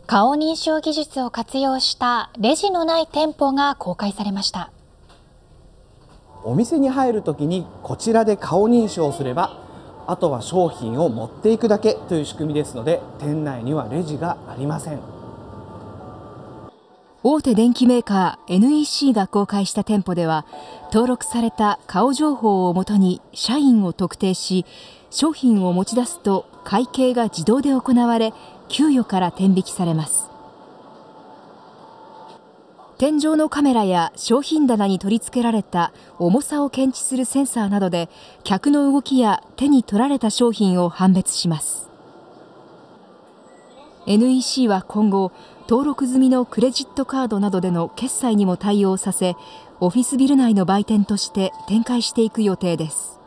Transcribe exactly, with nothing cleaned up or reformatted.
顔認証技術を活用したレジのない店舗が公開されました。 お店に入るときにこちらで顔認証すれば、あとは商品を持っていくだけという仕組みですので、店内にはレジがありません。 大手電機メーカー エヌイーシー が公開した店舗では、登録された顔情報をもとに社員を特定し、商品を持ち出すと会計が自動で行われ、給与から天引きされます。天井のカメラや商品棚に取り付けられた重さを検知するセンサーなどで、客の動きや手に取られた商品を判別します。エヌイーシー は今後、登録済みのクレジットカードなどでの決済にも対応させ、オフィスビル内の売店として展開していく予定です。